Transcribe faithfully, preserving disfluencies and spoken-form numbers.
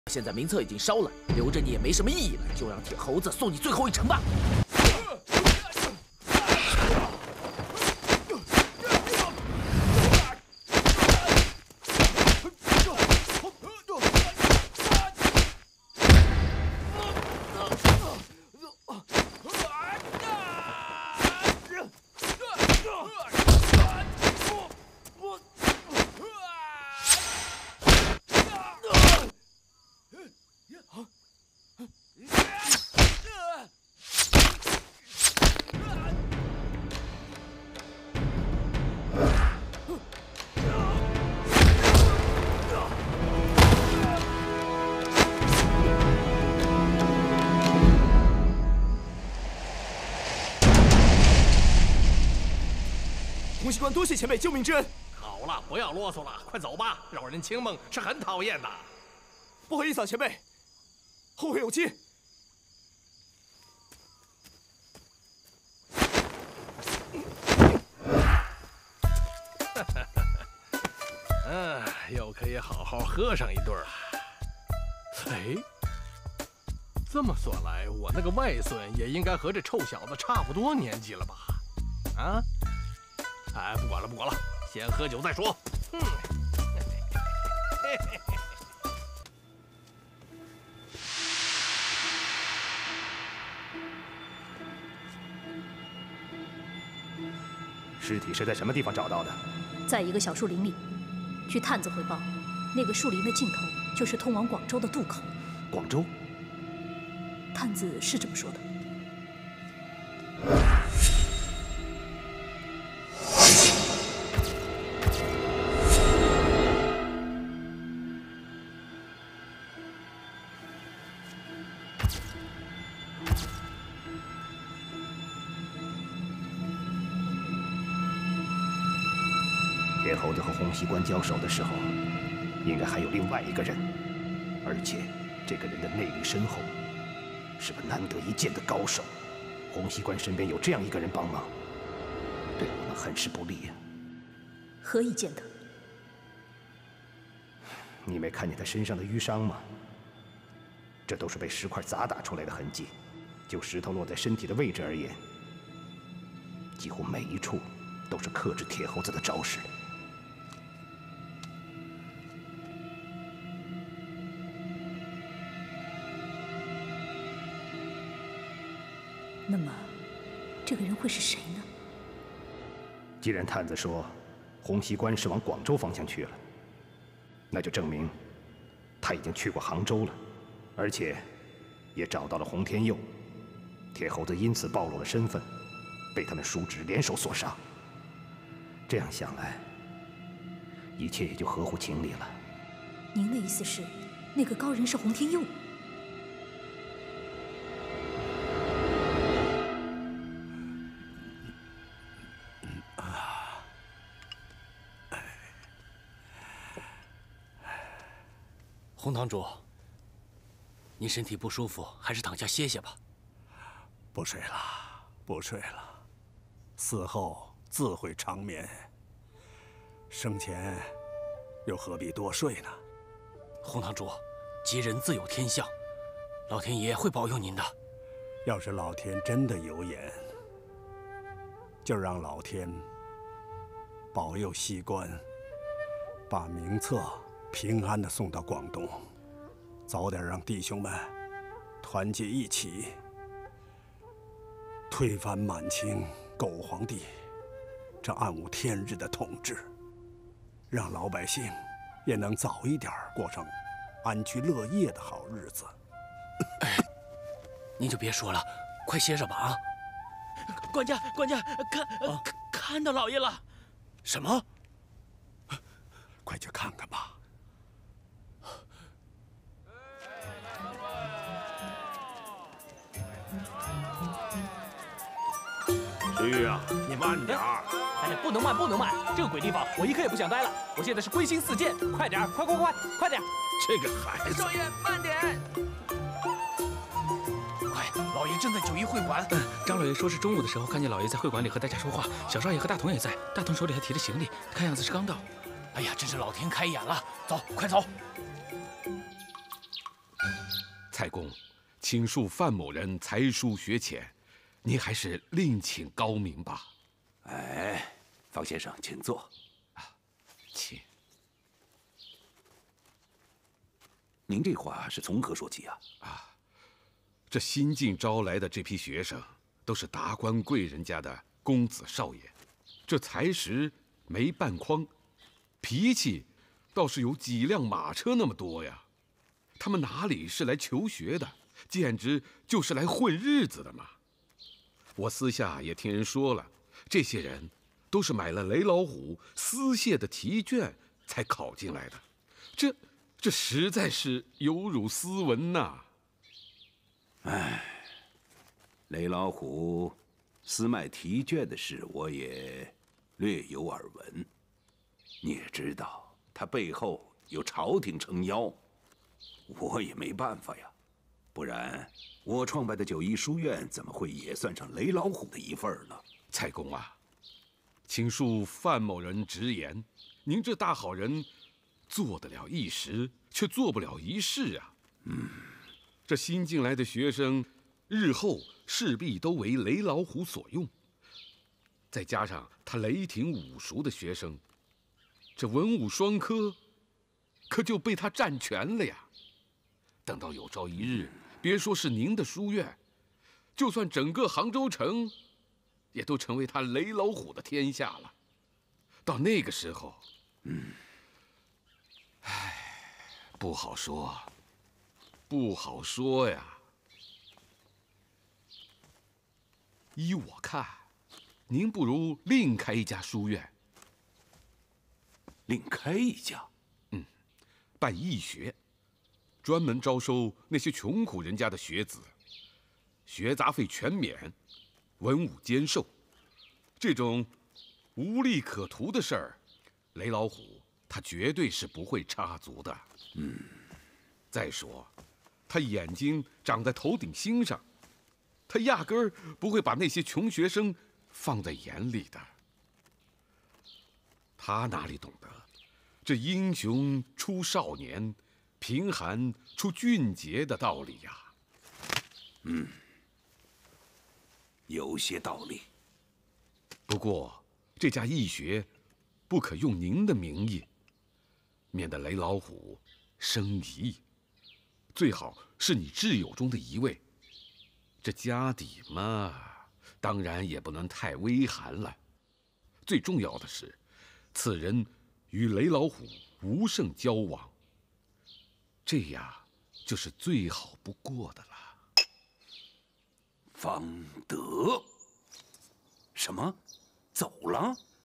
现在名册已经烧了，留着你也没什么意义了，就让铁猴子送你最后一程吧。 洪熙官多谢前辈救命之恩。 好了，不要啰嗦了，快走吧，扰人清梦是很讨厌的。 不好意思啊，前辈，后会有期。 嗯，又可以好好喝上一顿了。哎，这么说来，我那个外孙也应该和这臭小子差不多年纪了吧？啊？ 哎，不管了，不管了，先喝酒再说。嗯， 尸体是在什么地方找到的？ 在一个小树林里。据探子汇报，那个树林的尽头就是通往广州的渡口。 广州？ 探子是这么说的。 铁猴子和洪熙官交手的时候，应该还有另外一个人，而且这个人的内力深厚，是个难得一见的高手。洪熙官身边有这样一个人帮忙，对我们很是不利呀。 何以见得？ 你没看见他身上的淤伤吗？这都是被石块砸打出来的痕迹。就石头落在身体的位置而言，几乎每一处都是克制铁猴子的招式。 那么，这个人会是谁呢？ 既然探子说洪熙官是往广州方向去了，那就证明他已经去过杭州了，而且也找到了洪天佑。铁猴子因此暴露了身份，被他们叔侄联手所杀。这样想来，一切也就合乎情理了。 您的意思是，那个高人是洪天佑？ 洪堂主，您身体不舒服，还是躺下歇歇吧。 不睡了，不睡了，死后自会长眠。生前又何必多睡呢？ 洪堂主，吉人自有天相，老天爷会保佑您的。 要是老天真的有眼，就让老天保佑西关，把名册 平安地送到广东，早点让弟兄们团结一起，推翻满清狗皇帝这暗无天日的统治，让老百姓也能早一点过上安居乐业的好日子。 哎，您就别说了，快歇着吧啊！ 管家，管家，看， 啊、 看看到老爷了。 什么？ 快去看看吧。 去啊，你慢点儿！ 哎，不能慢，不能慢！这个鬼地方，我一刻也不想待了。我现在是归心似箭，快点，快快快，快点！ 这个孩子， 少爷，慢点！快，老爷正在九一会馆。 嗯，张老爷说是中午的时候看见老爷在会馆里和大家说话，小少爷和大同也在，大同手里还提着行李，看样子是刚到。 哎呀，真是老天开眼了！走，快走！ 蔡公，请恕范某人才疏学浅，您还是另请高明吧。 哎，方先生，请坐。 啊，请。 您这话是从何说起啊？ 啊，这新晋招来的这批学生，都是达官贵人家的公子少爷，这才识没半筐，脾气倒是有几辆马车那么多呀。他们哪里是来求学的，简直就是来混日子的嘛！我私下也听人说了，这些人都是买了雷老虎私械的题卷才考进来的，这这实在是有辱斯文呐！ 哎，雷老虎私卖题卷的事，我也略有耳闻。你也知道，他背后有朝廷撑腰。我也没办法呀，不然我创办的九一书院怎么会也算上雷老虎的一份呢？ 蔡公啊，请恕范某人直言，您这大好人，做得了一时，却做不了一世啊。 嗯， 这新进来的学生，日后势必都为雷老虎所用，再加上他雷霆武熟的学生，这文武双科，可就被他占全了呀。等到有朝一日，别说是您的书院，就算整个杭州城，也都成为他雷老虎的天下了。到那个时候， 嗯， 唉，不好说，不好说呀。依我看，您不如另开一家书院。 另开一家？ 嗯，办义学。专门招收那些穷苦人家的学子，学杂费全免，文武兼授。这种无利可图的事儿，雷老虎他绝对是不会插足的。 嗯， 再说，他眼睛长在头顶星上，他压根儿不会把那些穷学生放在眼里的。他哪里懂得，这英雄出少年，贫寒出俊杰的道理呀。 嗯，有些道理。 不过这家义学不可用您的名义，免得雷老虎生疑义。最好是你挚友中的一位，这家底嘛，当然也不能太微寒了。最重要的是，此人与雷老虎无甚交往，这样就是最好不过的了。 方德，什么？走了？